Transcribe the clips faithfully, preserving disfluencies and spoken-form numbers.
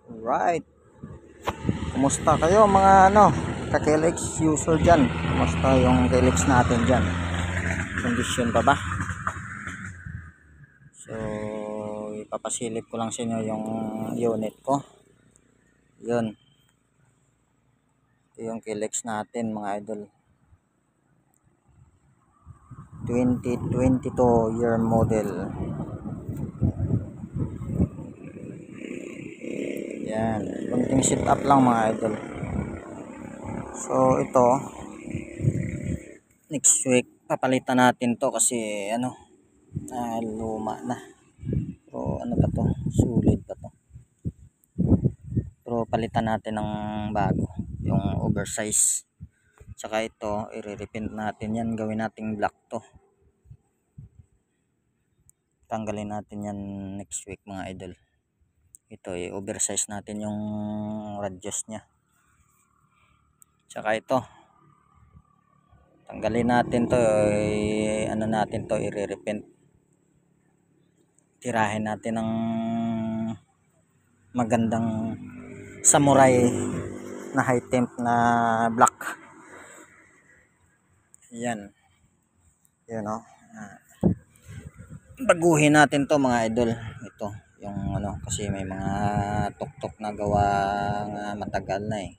Right. Kumusta kayo mga ano, ka-K L X user dyan? Kumusta yung K L X natin dyan? Kondisyon pa ba? So, ipapasilip ko lang sa inyo yung unit ko. Yun. Ito yung K L X natin mga idol. twenty twenty-two year model. Yan. Kunting sit up lang mga idol. So, ito. Next week, papalitan natin to kasi ano, ah, luma na. Pero ano pa to? Sulit pa to. Pero palitan natin ng bago. Yung oversize. Tsaka ito, i-repaint natin yan. Gawin nating black to. Tanggalin natin yan next week mga idol. Ito, i-oversize natin yung radius nya. Tsaka ito. Tanggalin natin to. I, ano natin to, i-repaint. Tirahin natin ng magandang samurai na high temp na black. Yan. Yan o. Oh. Baguhin natin to mga idol. Ito. Yung ano. Kasi may mga tuktok na gawa nga matagal na eh.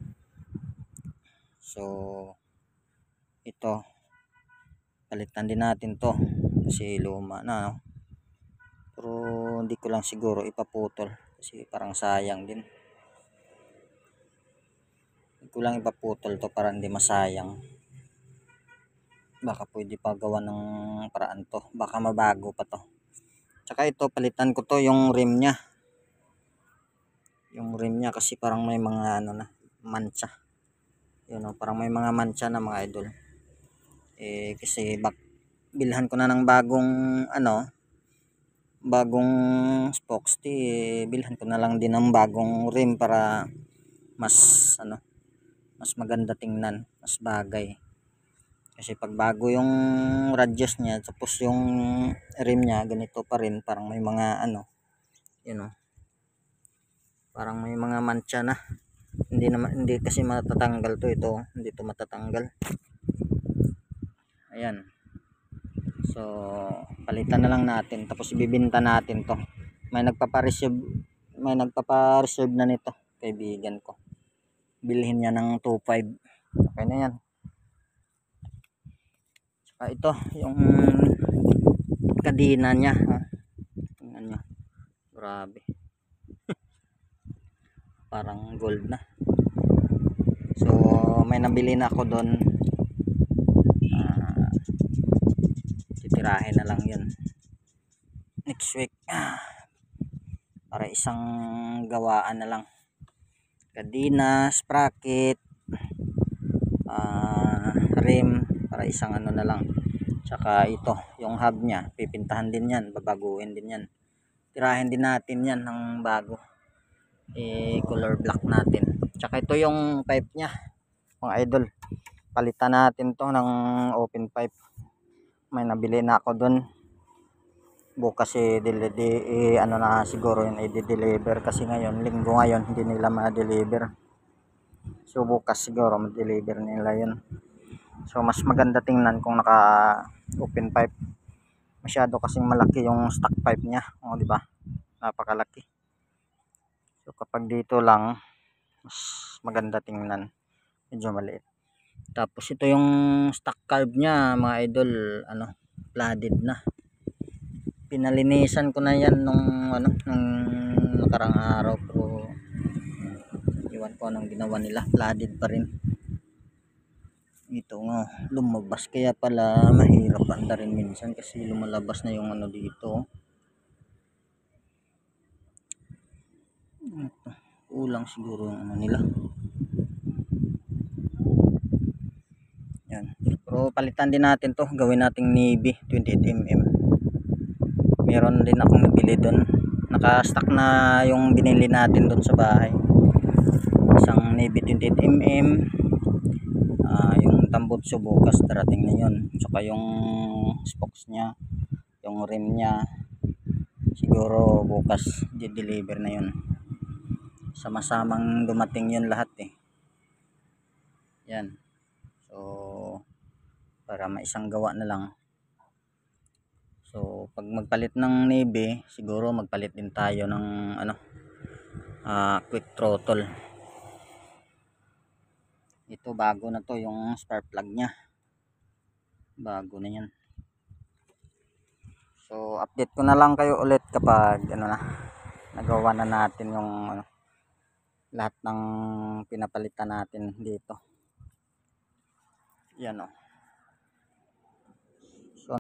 So. Ito. Palitan din natin to. Kasi luma na. No? Pero hindi ko lang siguro ipaputol. Kasi parang sayang din. Hindi ko lang ipaputol to para hindi masayang. Baka pwede pa gawa ng paraan to. Baka mabago pa to. Tsaka ito, palitan ko to yung rim nya. Yung rim nya kasi parang may mga ano na, mancha. Yun o, parang may mga mancha na mga idol. Eh, kasi bak bilhan ko na ng bagong ano, bagong spokes. Eh, bilhan ko na lang din ng bagong rim para mas ano, mas maganda tingnan, mas bagay. Kasi pag bago yung radius niya tapos yung rim niya ganito pa rin, parang may mga ano, you know, parang may mga mancha na. Hindi naman, hindi kasi matatanggal to ito, hindi to matatanggal. Ayan. So, palitan na lang natin tapos ibibenta natin to. May nagpapa-reserve, may nagpapa-reserve na nito, kaibigan ko. Bilhin niya ng two point five. Okay na yan. Ah, ito yung kadena niya, ha? Tingnan nyo, grabe. Parang gold na. So may nabili na ako doon. Uh, titirahin na lang yun next week para isang gawaan na lang. Kadena, sprocket, uh, rim, para isang ano na lang. Tsaka ito, yung hub nya, pipintahan din yan, babaguhin din yan. Tirahin din natin yan ng bago. I-color black natin. Tsaka ito yung pipe nya, mga idol. Palitan natin to ng open pipe. May nabili na ako dun. Bukas eh, di, di, eh, ano na siguro yun, i-deliver. Kasi ngayon, linggo ngayon, hindi nila ma-deliver. So bukas siguro ma-deliver nila yun. So mas maganda tingnan kung naka open pipe. Masyado kasing malaki yung stock pipe niya, o di ba? Napakalaki. So kapag dito lang mas maganda tingnan. Medyo maliit. Tapos ito yung stock carb niya, mga idol, ano, flooded na. Pinalinisan ko na yan nung ano, nung nakarang araw, pero iwan ko anong ginawa nila, flooded pa rin. Ito nga, lumabas, kaya pala mahirap anda rin minsan kasi lumalabas na yung ano dito. Ito, kulang siguro yung ano nila. Yan. Pero palitan din natin to, gawin nating navy twenty-eight millimeter. Meron din akong nabili doon. Naka-stock na yung binili natin doon sa bahay. Isang navy twenty-eight millimeter. Uh, yung tambutso bukas darating na yun. Tsaka yung spokes nya, yung rim nya, siguro bukas di-deliver na yun. sama-samang dumating yun lahat eh. Yan. So para maisang gawa na lang. So pag magpalit ng navy, siguro magpalit din tayo ng ano, uh, quick throttle. Ito bago na to, yung spark plug nya bago na yan. So update ko na lang kayo ulit kapag ano na, nagawa na natin yung ano, lahat ng pinapalitan natin dito. Yan o.